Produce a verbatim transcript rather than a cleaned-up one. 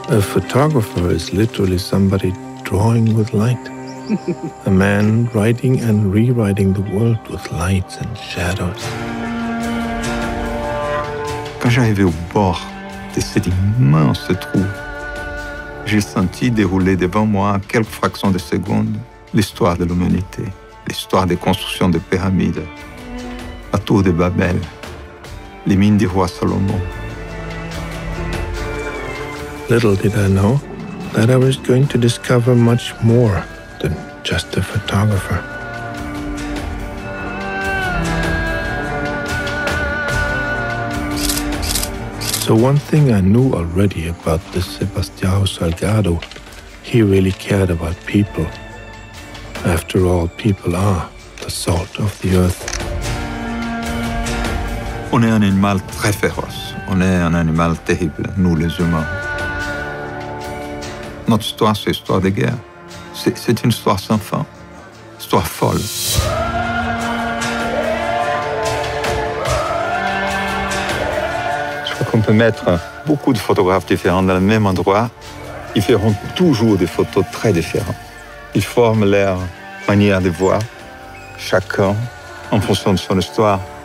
A photographer is literally somebody drawing with light. A man writing and rewriting the world with lights and shadows. Quand j'arrivais au bord de cet immense trou, j'ai senti dérouler devant moi, en quelques fractions de secondes, l'histoire de l'humanité, l'histoire des constructions de pyramides, la tour de Babel, les mines du roi Salomon. Little did I know that I was going to discover much more than just a photographer. So one thing I knew already about this Sebastião Salgado, he really cared about people. After all, people are the salt of the earth. On est un animal très féroce. On est un animal terrible, nous les humains. Notre histoire, c'est l'histoire des guerres. C'est, c'est une histoire sans fin, histoire folle. Je crois qu'on peut mettre beaucoup de photographes différents dans le même endroit. Ils feront toujours des photos très différentes. Ils forment leur manière de voir, chacun en fonction de son histoire.